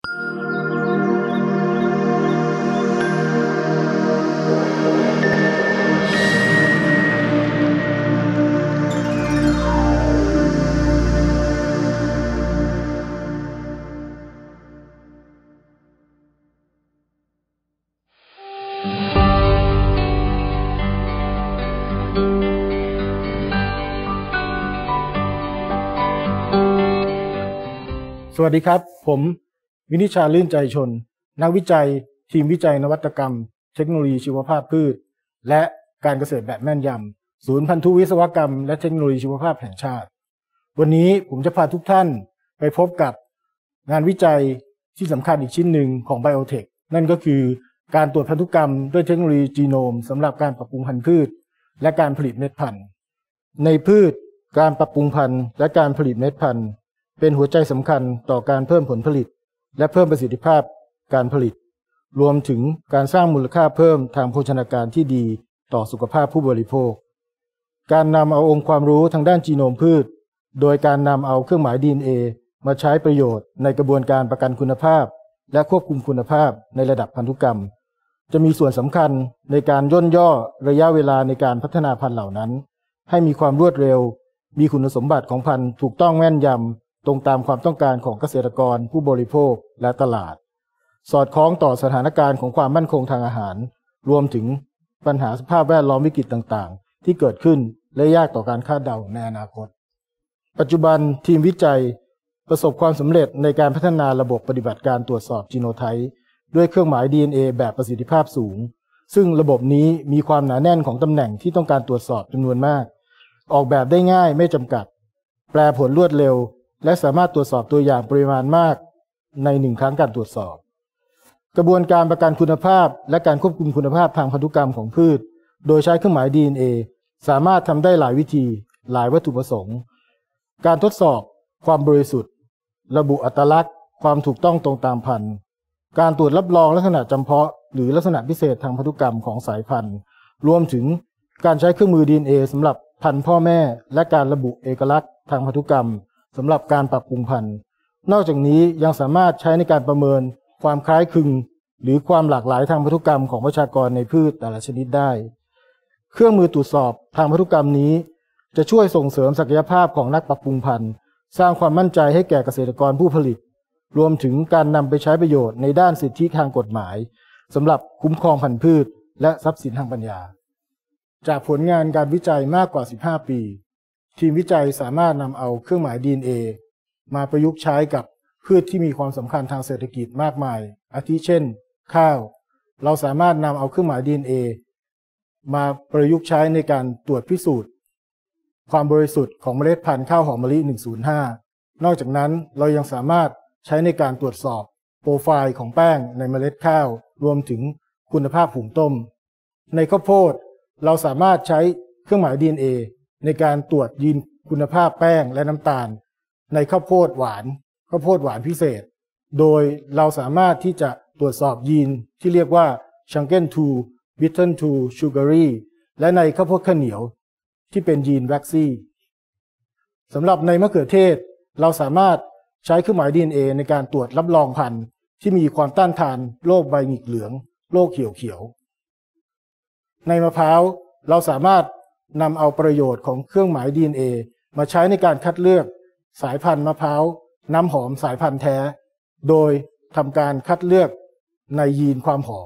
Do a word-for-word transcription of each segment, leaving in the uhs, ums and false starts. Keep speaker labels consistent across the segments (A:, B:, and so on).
A: สวัสดีครับผมวินิชาลื่นใจชนนักวิจัยทีมวิจัยนวัตกรรมเทคโนโลยีชีวภาพพืชและการเกษตรแบบแม่นยำศูนย์พันธุวิศวกรรมและเทคโนโลยีชีวภาพแห่งชาติวันนี้ผมจะพาทุกท่านไปพบกับงานวิจัยที่สำคัญอีกชิ้นหนึ่งของไบโอเทคนั่นก็คือการตรวจพันธุกรรมด้วยเทคโนโลยีจีโนมสำหรับการปรับปรุงพันธุ์พืชและการผลิตเม็ดพันธุ์ในพืชการปรับปรุงพันธุ์และการผลิตเม็ดพันธุ์เป็นหัวใจสำคัญต่อการเพิ่มผลผลิตและเพิ่มประสิทธิภาพการผลิตรวมถึงการสร้างมูลค่าเพิ่มทางโภชนาการที่ดีต่อสุขภาพผู้บริโภคการนำเอาองค์ความรู้ทางด้านจีโนมพืชโดยการนำเอาเครื่องหมาย ดี เอ็น เอ มาใช้ประโยชน์ในกระบวนการประกันคุณภาพและควบคุมคุณภาพในระดับพันธุกรรมจะมีส่วนสำคัญในการย่นย่อระยะเวลาในการพัฒนาพันธุ์เหล่านั้นให้มีความรวดเร็วมีคุณสมบัติของพันธุ์ถูกต้องแม่นยำตรงตามความต้องการของเกษตรกรผู้บริโภคและตลาดสอดคล้องต่อสถานการณ์ของความมั่นคงทางอาหารรวมถึงปัญหาสภาพแวดล้อมวิกฤตต่างๆที่เกิดขึ้นและยากต่อการคาดเดาในอนาคตปัจจุบันทีมวิจัยประสบความสำเร็จในการพัฒนาระบบปฏิบัติการตรวจสอบจีโนไทป์ด้วยเครื่องหมาย ดี เอ็น เอ แบบประสิทธิภาพสูงซึ่งระบบนี้มีความหนาแน่นของตำแหน่งที่ต้องการตรวจสอบจำนวนมากออกแบบได้ง่ายไม่จำกัดแปลผลรวดเร็วและสามารถตรวจสอบตัวอย่างปริมาณมากในหนึ่งครั้งการตรวจสอบกระบวนการประกันคุณภาพและการควบคุมคุณภาพทางพันธุกรรมของพืชโดยใช้เครื่องหมาย ดี เอ็น เอ สามารถทำได้หลายวิธีหลายวัตถุประสงค์การทดสอบความบริสุทธิ์ระบุอัตลักษณ์ความถูกต้องตรงตามพันธุ์การตรวจรับรองลักษณะจำเพาะหรือลักษณะพิเศษทางพันธุกรรมของสายพันธุ์รวมถึงการใช้เครื่องมือ ดี เอ็น เอ สำหรับพันธุ์พ่อแม่และการระบุเอกลักษณ์ทางพันธุกรรมสำหรับการปรับปรุงพันธุ์นอกจากนี้ยังสามารถใช้ในการประเมินความคล้ายคลึงหรือความหลากหลายทางพันธุกรรมของประชากรในพืชแต่ละชนิดได้เครื่องมือตรวจสอบทางพันธุกรรมนี้จะช่วยส่งเสริมศักยภาพของนักปรับปรุงพันธุ์สร้างความมั่นใจให้แก่เกษตรกรผู้ผลิตรวมถึงการนำไปใช้ประโยชน์ในด้านสิทธิทางกฎหมายสำหรับคุ้มครองพันธุ์พืชและทรัพย์สินทางปัญญาจากผลงานการวิจัยมากกว่าสิบห้าปีทีมวิจัยสามารถนำเอาเครื่องหมาย ดี เอ็น เอ มาประยุกต์ใช้กับพืชที่มีความสำคัญทางเศรษฐกิจมากมายอาทิเช่นข้าวเราสามารถนำเอาเครื่องหมาย ดี เอ็น เอ มาประยุกต์ใช้ในการตรวจพิสูจน์ความบริสุทธิ์ของเมล็ดพันธุ์ข้าวหอมมะลิหนึ่งศูนย์ห้านอกจากนั้นเรายังสามารถใช้ในการตรวจสอบโปรไฟล์ของแป้งในเมล็ดข้าวรวมถึงคุณภาพหุงต้มในข้าวโพดเราสามารถใช้เครื่องหมาย ดี เอ็น เอในการตรวจยีนคุณภาพแป้งและน้ำตาลในข้าวโพดหวานข้าวโพดหวานพิเศษโดยเราสามารถที่จะตรวจสอบยีนที่เรียกว่า Shrunken to Bitter to Sugary และในข้าวโพดข้าวเหนียวที่เป็นยีน Waxy สำหรับในมะเขือเทศเราสามารถใช้เครื่องหมาย ดี เอ็น เอ ในการตรวจรับรองพันธุ์ที่มีความต้านทานโรคใบหงิกเหลืองโรคเขียวเขียวในมะพร้าวเราสามารถนำเอาประโยชน์ของเครื่องหมาย ดี เอ็น เอ มาใช้ในการคัดเลือกสายพันธุ์มะพร้าวน้ำหอมสายพันธุ์แท้โดยทำการคัดเลือกในยีนความหอม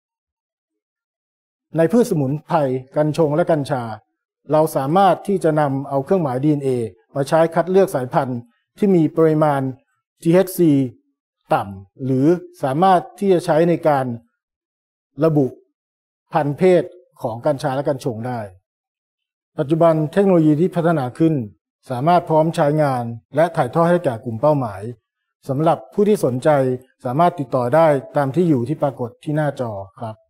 A: ในพืชสมุนไพรกัญชงและกัญชาเราสามารถที่จะนำเอาเครื่องหมาย ดี เอ็น เอ มาใช้คัดเลือกสายพันธุ์ที่มีปริมาณ ที เอช ซี ต่ำหรือสามารถที่จะใช้ในการระบุพันธุ์เพศของกัญชาและกัญชงได้ปัจจุบันเทคโนโลยีที่พัฒนาขึ้นสามารถพร้อมใช้งานและถ่ายทอดให้แก่กลุ่มเป้าหมายสำหรับผู้ที่สนใจสามารถติดต่อได้ตามที่อยู่ที่ปรากฏที่หน้าจอครับ